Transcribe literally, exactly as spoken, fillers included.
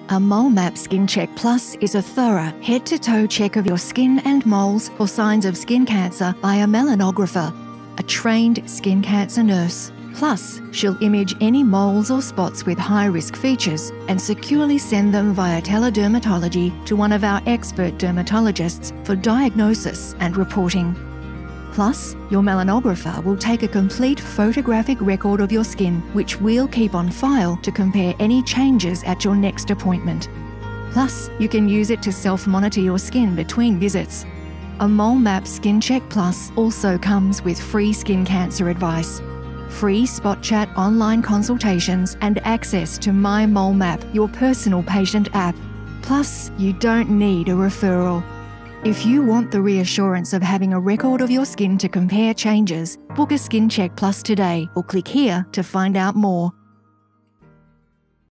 A Mole Map Skin Check Plus is a thorough head-to-toe check of your skin and moles for signs of skin cancer by a melanographer, a trained skin cancer nurse. Plus, she'll image any moles or spots with high-risk features and securely send them via teledermatology to one of our expert dermatologists for diagnosis and reporting. Plus, your melanographer will take a complete photographic record of your skin, which we'll keep on file to compare any changes at your next appointment. Plus, you can use it to self-monitor your skin between visits. A Mole Map Skin Check Plus also comes with free skin cancer advice, free spot chat online consultations, and access to My Mole Map, your personal patient app. Plus, you don't need a referral. If you want the reassurance of having a record of your skin to compare changes, book a Skin Check Plus today or click here to find out more.